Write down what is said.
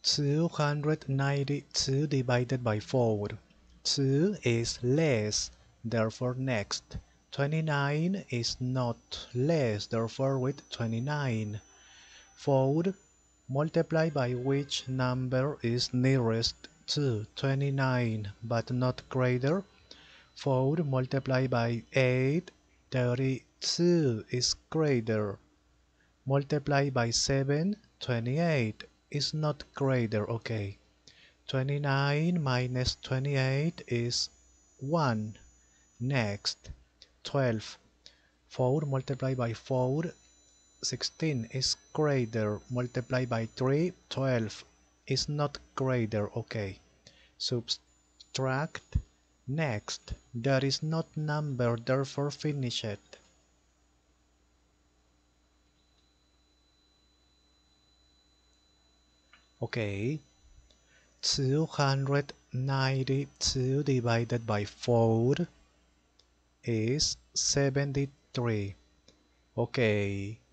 292 divided by 4. 2 is less, therefore next. 29 is not less, therefore with 29. 4 multiply by which number is nearest to 29 but not greater. 4 multiplied by 8, 32 is greater. Multiply by 7, 28 is not greater. Okay. 29 minus 28 is 1. Next. 12. 4 multiplied by 4, 16 is greater. Multiply by 3, 12 is not greater. Okay. Subtract. Next. There is not number, therefore finish it. Okay. 292 divided by 4 is 73. Okay.